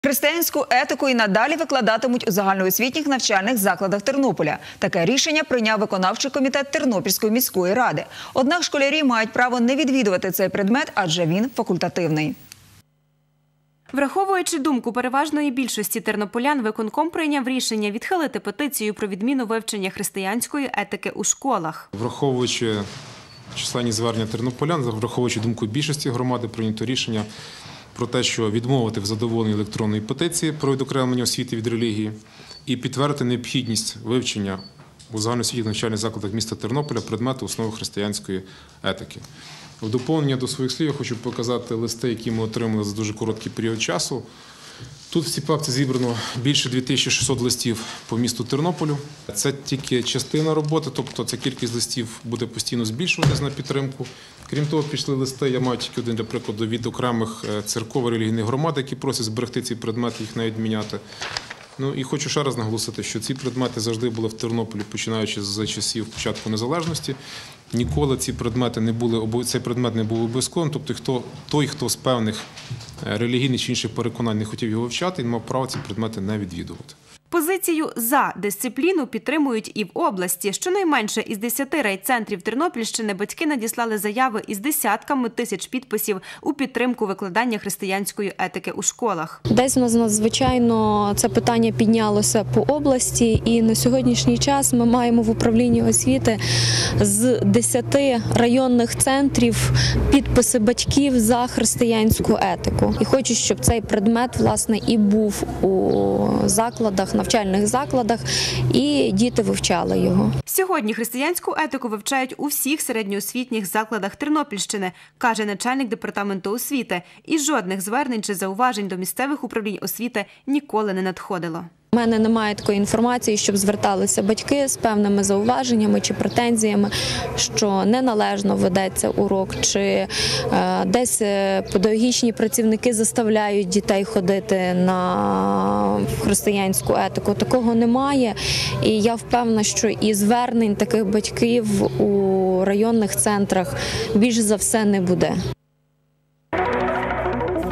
Християнську етику і надалі викладатимуть у загальноосвітніх навчальних закладах Тернополя. Таке рішення прийняв виконавчий комітет Тернопільської міської ради. Однак школярі мають право не відвідувати цей предмет, адже він факультативний. Враховуючи думку переважної більшості тернополян, виконком прийняв рішення відхилити петицію про відміну вивчення християнської етики у школах. Враховуючи численні звернення тернополян, враховуючи думку більшості громади, прийнято рішення про те, що відмовити в задоволенні електронної петиції про відокремлення освіти від релігії і підтвердити необхідність вивчення у загальноосвітніх навчальних закладах міста Тернополя предмету основи християнської етики. В доповнення до своїх слів я хочу показати листи, які ми отримали за дуже короткий період часу. Тут в цій папці зібрано більше 2600 листів по місту Тернополю. Це тільки частина роботи, тобто ця кількість листів буде постійно збільшуватися на підтримку. Крім того, пішли листи, я маю тільки один, для прикладу, від окремих церков і релігійних громад, які просять зберегти ці предмети, їх не відміняти. Ну і хочу ще раз наголосити, що ці предмети завжди були в Тернополі, починаючи з часів початку незалежності. Ніколи цей предмет не був обов'язковим, тобто той, хто з певних релігійних чи інших переконань не хотів його вивчати, він мав право ці предмети не відвідувати. Позицію «за» дисципліну підтримують і в області. Щонайменше із 10 райцентрів Тернопільщини батьки надіслали заяви із десятками тисяч підписів у підтримку викладання християнської етики у школах. Десь у нас надзвичайно це питання піднялося по області, і на сьогоднішній час ми маємо в управлінні освіти з 10 районних центрів підписи батьків за християнську етику. І хочу, щоб цей предмет, власне, і був у закладах, навчальних закладах, і діти вивчали його. Сьогодні християнську етику вивчають у всіх середньоосвітніх закладах Тернопільщини, каже начальник департаменту освіти. І жодних звернень чи зауважень до місцевих управлінь освіти ніколи не надходило. У мене немає такої інформації, щоб зверталися батьки з певними зауваженнями чи претензіями, що неналежно ведеться урок, чи десь педагогічні працівники заставляють дітей ходити на християнську етику. Такого немає, і я впевнена, що і звернень таких батьків у районних центрах більш за все не буде.